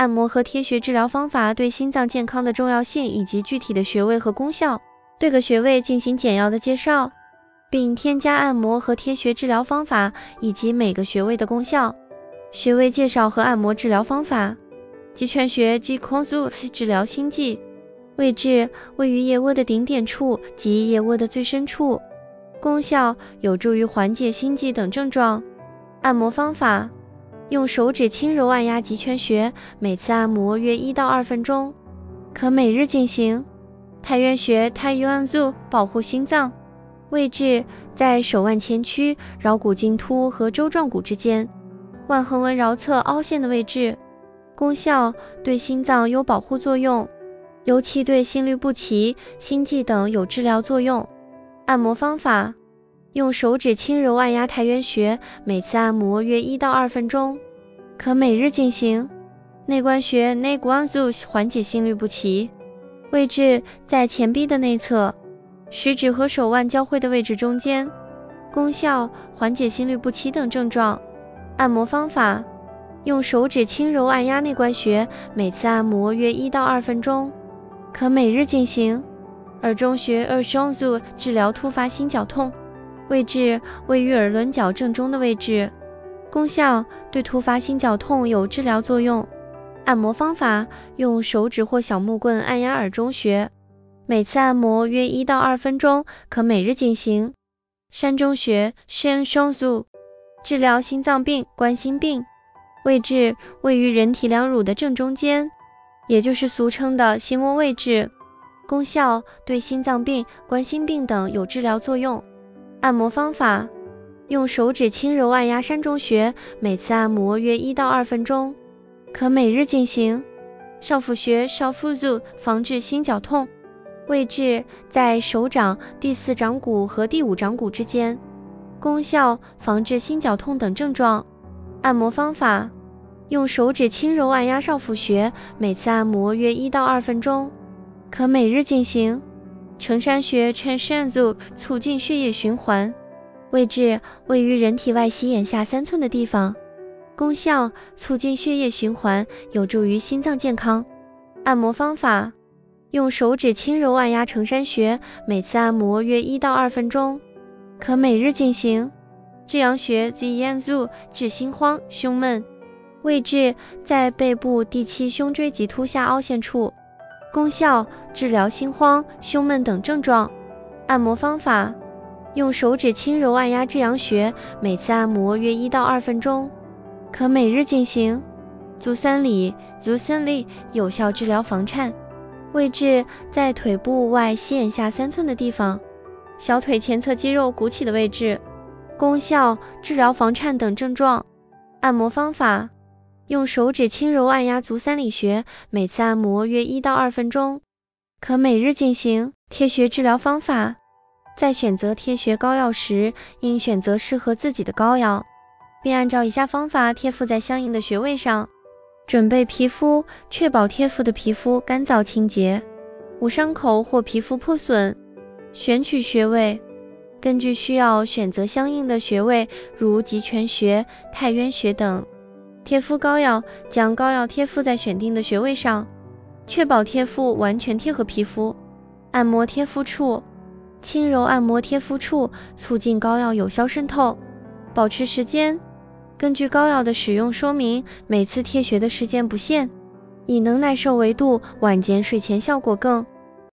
按摩和贴穴治疗方法对心脏健康的重要性以及具体的穴位和功效，对各穴位进行简要的介绍，并添加按摩和贴穴治疗方法以及每个穴位的功效。穴位介绍和按摩治疗方法。极泉穴 Jikonsu 治疗心悸，位置位于腋窝的顶点处及腋窝的最深处，功效有助于缓解心悸等症状。按摩方法，用手指轻柔按压极泉穴，每次按摩约1到2分钟，可每日进行。太渊穴 Taiyuanzu 保护心脏，位置在手腕前区桡骨茎突和舟状骨之间，腕横纹桡侧凹陷的位置。功效对心脏有保护作用，尤其对心律不齐、心悸等有治疗作用。按摩方法，用手指轻柔按压太渊穴，每次按摩约1到2分钟，可每日进行。内关穴 Neguanzu 缓解心律不齐，位置在前臂的内侧，食指和手腕交汇的位置中间，功效缓解心律不齐等症状。按摩方法，用手指轻柔按压内关穴，每次按摩约1到2分钟，可每日进行。耳中穴 Ersongzu 治疗突发心绞痛，位置位于耳轮角正中的位置，功效对突发心绞痛有治疗作用。按摩方法，用手指或小木棍按压耳中穴，每次按摩约1到2分钟，可每日进行。山中穴 Shensongzu 治疗心脏病、冠心病，位置位于人体两乳的正中间，也就是俗称的心窝位置，功效对心脏病、冠心病等有治疗作用。按摩方法，用手指轻柔按压山中穴，每次按摩约1到2分钟，可每日进行。少府穴 Shaofuzu 防治心绞痛，位置在手掌第4掌骨和第5掌骨之间，功效防治心绞痛等症状。按摩方法，用手指轻柔按压少府穴，每次按摩约1到2分钟，可每日进行。承山穴 Chenshanzu 促进血液循环，位置位于人体外膝眼下3寸的地方，功效促进血液循环，有助于心脏健康。按摩方法，用手指轻柔按压承山穴，每次按摩约1到2分钟，可每日进行。至阳穴 Ziyanzu 治心慌、胸闷，位置在背部第7胸椎棘突下凹陷处，功效治疗心慌、胸闷等症状。按摩方法，用手指轻柔按压至阳穴，每次按摩约1到2分钟，可每日进行。足三里 Zusanli 有效治疗房颤，位置在腿部外膝眼下3寸的地方，小腿前侧肌肉鼓起的位置，功效治疗房颤等症状。按摩方法，用手指轻柔按压足三里穴，每次按摩约1到2分钟，可每日进行。贴穴治疗方法，在选择贴穴膏药时，应选择适合自己的膏药，并按照以下方法贴敷在相应的穴位上。准备皮肤，确保贴敷的皮肤干燥清洁，无伤口或皮肤破损。选取穴位，根据需要选择相应的穴位，如极泉穴、太渊穴等。贴敷膏药，将膏药贴敷在选定的穴位上，确保贴敷完全贴合皮肤。按摩贴敷处，轻柔按摩贴敷处，促进膏药有效渗透。保持时间，根据膏药的使用说明，每次贴穴的时间不限，以能耐受维度，晚间睡前效果更